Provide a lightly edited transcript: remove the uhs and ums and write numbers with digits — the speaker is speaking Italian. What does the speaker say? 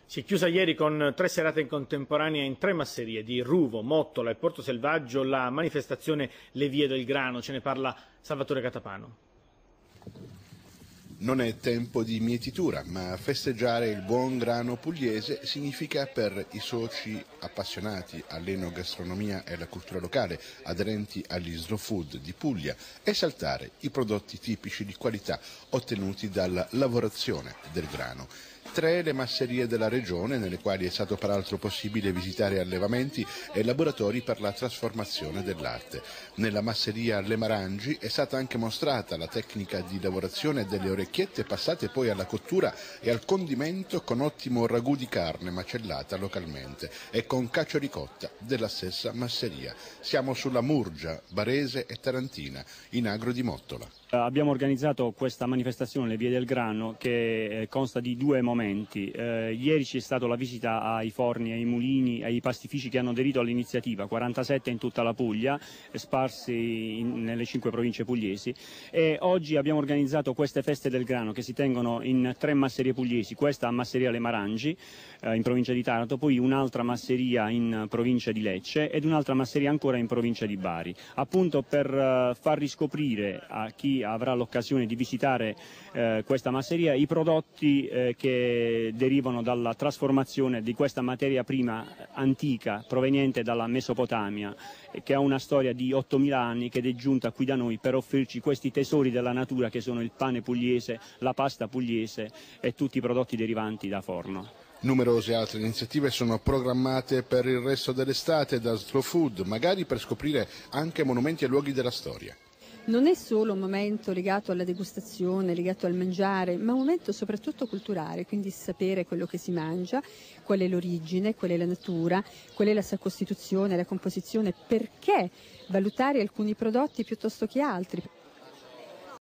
Si è chiusa ieri con 3 serate in contemporanea in 3 masserie di Ruvo, Mottola e Porto Selvaggio la manifestazione Le Vie del Grano. Ce ne parla Salvatore Catapano. Non è tempo di mietitura, ma festeggiare il buon grano pugliese significa per i soci appassionati all'enogastronomia e alla cultura locale, aderenti agli slow food di Puglia, esaltare i prodotti tipici di qualità ottenuti dalla lavorazione del grano. 3 le masserie della regione, nelle quali è stato peraltro possibile visitare allevamenti e laboratori per la trasformazione del latte. Nella masseria Le Marangi è stata anche mostrata la tecnica di lavorazione delle orecchiette passate poi alla cottura e al condimento con ottimo ragù di carne macellata localmente e con cacio ricotta della stessa masseria. Siamo sulla Murgia, Barese e Tarantina, in agro di Mottola. Abbiamo organizzato questa manifestazione Le Vie del Grano che consta di 2 momenti. Ieri c'è stata la visita ai forni, ai mulini, ai pastifici che hanno aderito all'iniziativa, 47 in tutta la Puglia, sparsi nelle 5 province pugliesi, e oggi abbiamo organizzato queste feste del grano che si tengono in 3 masserie pugliesi, questa a Masseria Le Marangi in provincia di Taranto, poi un'altra masseria in provincia di Lecce ed un'altra masseria ancora in provincia di Bari, appunto per far riscoprire a chi avrà l'occasione di visitare questa masseria i prodotti che derivano dalla trasformazione di questa materia prima antica proveniente dalla Mesopotamia, che ha una storia di 8000 anni, che è giunta qui da noi per offrirci questi tesori della natura che sono il pane pugliese, la pasta pugliese e tutti i prodotti derivanti da forno. Numerose altre iniziative sono programmate per il resto dell'estate da Slow Food, magari per scoprire anche monumenti e luoghi della storia. Non è solo un momento legato alla degustazione, legato al mangiare, ma un momento soprattutto culturale, quindi sapere quello che si mangia, qual è l'origine, qual è la natura, qual è la sua costituzione, la composizione, perché valutare alcuni prodotti piuttosto che altri.